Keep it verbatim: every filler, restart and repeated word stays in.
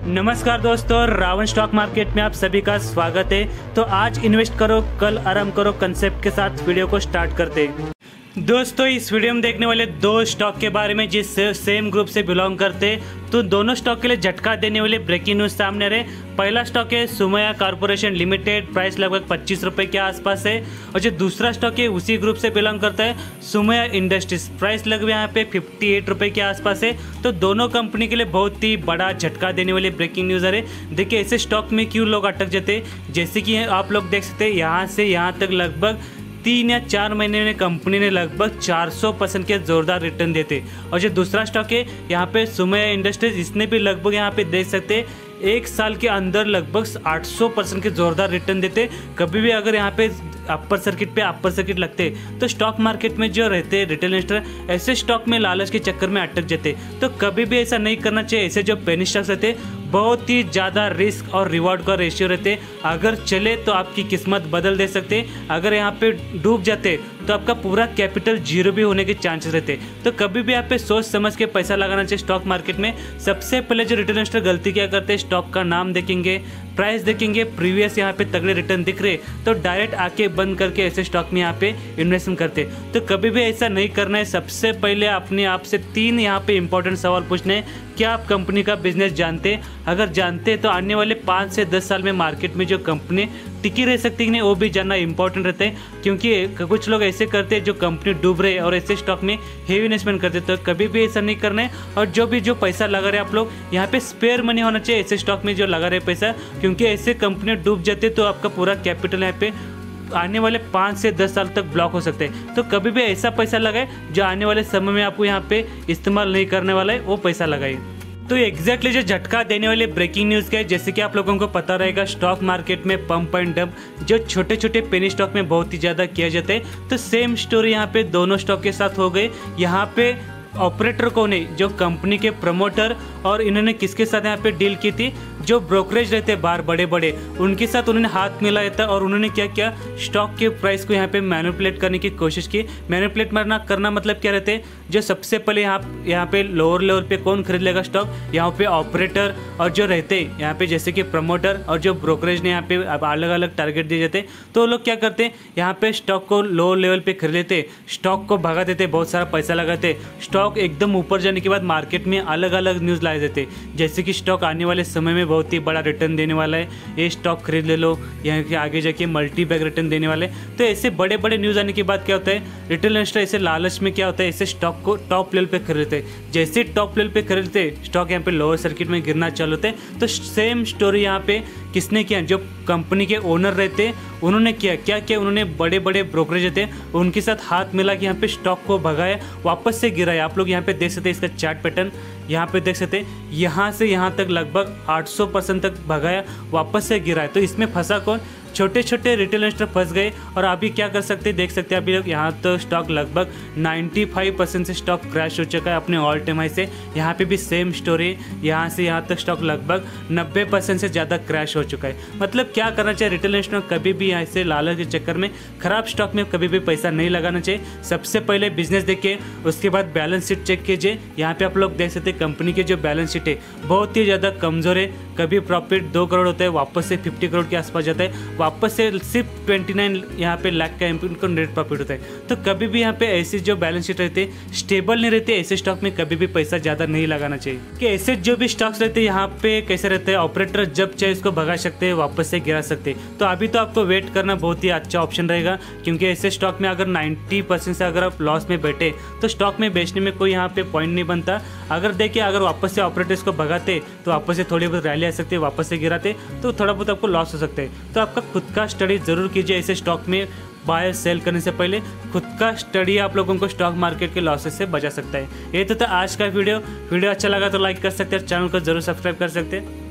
नमस्कार दोस्तों, Ravan stock market में आप सभी का स्वागत है। तो आज इन्वेस्ट करो कल आराम करो कंसेप्ट के साथ वीडियो को स्टार्ट करते हैं। दोस्तों इस वीडियो में देखने वाले दो स्टॉक के बारे में जिस सेम ग्रुप से बिलोंग करते हैं, तो दोनों स्टॉक के लिए झटका देने वाले ब्रेकिंग न्यूज सामने आ रहे। पहला स्टॉक है सुमया कॉर्पोरेशन लिमिटेड, प्राइस लगभग पच्चीस रुपए के आसपास है। और जो दूसरा स्टॉक है उसी ग्रुप से बिलोंग करता है सुमया इंडस्ट्रीज, प्राइस लगभग यहाँ पे फिफ्टी एट रुपए के आसपास है। तो दोनों कंपनी के लिए बहुत ही बड़ा झटका देने वाली ब्रेकिंग न्यूज आ रही। देखिए ऐसे स्टॉक में क्यों लोग अटक जाते, जैसे कि आप लोग देख सकते हैं यहाँ से यहाँ तक लगभग तीन या चार महीने में कंपनी ने लगभग चार सौ परसेंट के जोरदार रिटर्न देते। और जो दूसरा स्टॉक है यहाँ पे सुमया इंडस्ट्रीज, इसने भी लगभग यहाँ पे देख सकते हैं एक साल के अंदर लगभग आठ सौ परसेंट के जोरदार रिटर्न देते। कभी भी अगर यहाँ पे अपर सर्किट पे अपर सर्किट लगते तो स्टॉक मार्केट में जो रहते रिटेल इन्वेस्टर ऐसे स्टॉक में लालच के चक्कर में अटक जाते। तो कभी भी ऐसा नहीं करना चाहिए। ऐसे जो पेनी स्टॉक्स रहते बहुत ही ज़्यादा रिस्क और रिवॉर्ड का रेशियो रहते। अगर चले तो आपकी किस्मत बदल दे सकते, अगर यहाँ पे डूब जाते तो आपका पूरा कैपिटल जीरो भी होने के चांसेस रहते। तो कभी भी आप पे सोच समझ के पैसा लगाना चाहिए स्टॉक मार्केट में। सबसे पहले जो रिटेल इन्वेस्टर गलती क्या करते हैं, स्टॉक का नाम देखेंगे, प्राइस देखेंगे, प्रीवियस यहाँ पे तगड़े रिटर्न दिख रहे तो डायरेक्ट आके बंद करके ऐसे स्टॉक में यहाँ पे इन्वेस्टमेंट करते। तो कभी भी ऐसा नहीं करना है। सबसे पहले अपने आप से तीन यहाँ पे इंपॉर्टेंट सवाल पूछने हैं। क्या आप कंपनी का बिजनेस जानते हैं? अगर जानते हैं तो आने वाले पाँच से दस साल में मार्केट में जो कंपनी टिकी रह सकती है नहीं, वो भी जानना इंपॉर्टेंट रहता है। क्योंकि कुछ लोग ऐसे करते हैं जो कंपनी डूब रहे और ऐसे स्टॉक में हेवी इन्वेस्टमेंट करते। तो कभी भी ऐसा नहीं करना है। और जो भी जो पैसा लगा रहे आप लोग यहाँ पे स्पेयर मनी होना चाहिए ऐसे स्टॉक में जो लगा रहे पैसा, क्योंकि ऐसे कंपनी डूब जाते तो आपका पूरा कैपिटल यहाँ पे आने वाले पाँच से दस साल तक ब्लॉक हो सकते हैं। तो कभी भी ऐसा पैसा लगाए जो आने वाले समय में आपको यहाँ पे इस्तेमाल नहीं करने वाला है, वो पैसा लगाए। तो एग्जैक्टली जो झटका देने वाले ब्रेकिंग न्यूज़ का है, जैसे कि आप लोगों को पता रहेगा स्टॉक मार्केट में पंप एंड डंप जो छोटे छोटे पेनी स्टॉक में बहुत ही ज़्यादा किया जाता है। तो सेम स्टोरी यहाँ पे दोनों स्टॉक के साथ हो गई। यहाँ पे ऑपरेटर कौन है, जो कंपनी के प्रमोटर, और इन्होंने किसके साथ यहाँ पे डील की थी, जो ब्रोकरेज रहते हैं बाहर बड़े बड़े, उनके साथ उन्होंने हाथ मिलाया था। और उन्होंने क्या किया, स्टॉक के प्राइस को यहाँ पे मैनिपुलेट करने की कोशिश की। मैनिपुलेट करना करना मतलब क्या रहते हैं, जो सबसे पहले यहाँ यहाँ पे लोअर लेवल पे कौन खरीद लेगा स्टॉक, यहाँ पे ऑपरेटर और जो रहते हैं यहाँ पे जैसे कि प्रमोटर और जो ब्रोकरेज ने यहाँ पे अलग अलग टारगेट दिए जाते हैं। तो लोग क्या करते हैं, यहाँ पे स्टॉक को लोअर लेवल पे खरीद लेते, स्टॉक को भगा देते, बहुत सारा पैसा लगाते। स्टॉक एकदम ऊपर जाने के बाद मार्केट में अलग अलग न्यूज़ लाए देते, जैसे कि स्टॉक आने वाले समय में बहुत ही बड़ा रिटर्न देने वाला है, ये स्टॉक खरीद ले लो, यहाँ के आगे जाके मल्टी बैग रिटर्न देने वाले। तो ऐसे बड़े बड़े न्यूज़ आने के बाद क्या होता है, रिटेल इन्वेस्टर ऐसे लालच में क्या होता है, ऐसे स्टॉक को टॉप लेवल पे खरीदते। जैसे टॉप लेवल पे खरीदते स्टॉक यहाँ पे लोअर सर्किट में गिरना चालू होते। तो सेम स्टोरी यहाँ पे किसने किया, जो कंपनी के ओनर रहते उन्होंने किया। क्या किया, उन्होंने बड़े बड़े ब्रोकरेज थे उनके साथ हाथ मिला कि यहाँ पे स्टॉक को भगाया, वापस से गिराया। आप लोग यहाँ पे देख सकते हैं इसका चार्ट पैटर्न, यहाँ पे देख सकते हैं यहाँ से यहाँ तक लगभग आठ सौ परसेंट तक भगाया, वापस से गिराया। तो इसमें फंसा कौन, छोटे छोटे रिटेल इन्वेस्टर फंस गए। और अभी क्या कर सकते हैं, देख सकते हैं अभी यहाँ तो स्टॉक लगभग पचानवे परसेंट से स्टॉक क्रैश हो चुका है अपने ऑल टाइम हाई से। यहाँ पे भी सेम स्टोरी, यहाँ से यहाँ तक स्टॉक लगभग नब्बे परसेंट से ज़्यादा क्रैश हो चुका है। मतलब क्या करना चाहिए, रिटेल इन्वेस्टर कभी भी ऐसे लालच के चक्कर में खराब स्टॉक में कभी भी पैसा नहीं लगाना चाहिए। सबसे पहले बिजनेस देखिए, उसके बाद बैलेंस शीट चेक कीजिए। यहाँ पे आप लोग देख सकते हैं कंपनी की जो बैलेंस शीट है बहुत ही ज़्यादा कमज़ोर है। कभी प्रॉफिट दो करोड़ होता है, वापस से फिफ्टी करोड़ के आसपास जाता है, वापस से सिर्फ उनतीस यहाँ पे लाख का इनको नेट प्रॉफिट होता है। तो कभी भी यहाँ पे ऐसी जो बैलेंस शीट रहती है स्टेबल नहीं रहती, ऐसे स्टॉक में कभी भी पैसा ज़्यादा नहीं लगाना चाहिए। कि ऐसे जो भी स्टॉक्स रहते हैं यहाँ पे कैसे रहते हैं, ऑपरेटर जब चाहे इसको भगा सकते हैं, वापस से गिरा सकते हैं। तो अभी तो आपको वेट करना बहुत ही अच्छा ऑप्शन रहेगा, क्योंकि ऐसे स्टॉक में अगर नब्बे परसेंट से अगर आप लॉस में बैठे तो स्टॉक में बेचने में कोई यहाँ पे पॉइंट नहीं बनता। अगर देखिए अगर वापस से ऑपरेटर्स को भगाते तो वापस से थोड़ी बहुत रैली आ सकती है, वापस से गिराते तो थोड़ा बहुत आपको लॉस हो सकता है। तो आपका खुद का स्टडी जरूर कीजिए ऐसे स्टॉक में बाय सेल करने से पहले। खुद का स्टडी आप लोगों को स्टॉक मार्केट के लॉसेस से बचा सकता है। ये तो था आज का वीडियो। वीडियो अच्छा लगा तो लाइक कर सकते हैं, चैनल को जरूर सब्सक्राइब कर सकते हैं।